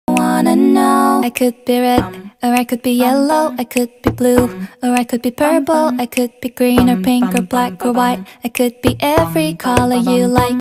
wanna know. I could be red, or I could be yellow, I could be blue, or I could be purple, I could be green or pink or black or white. I could be every color you like.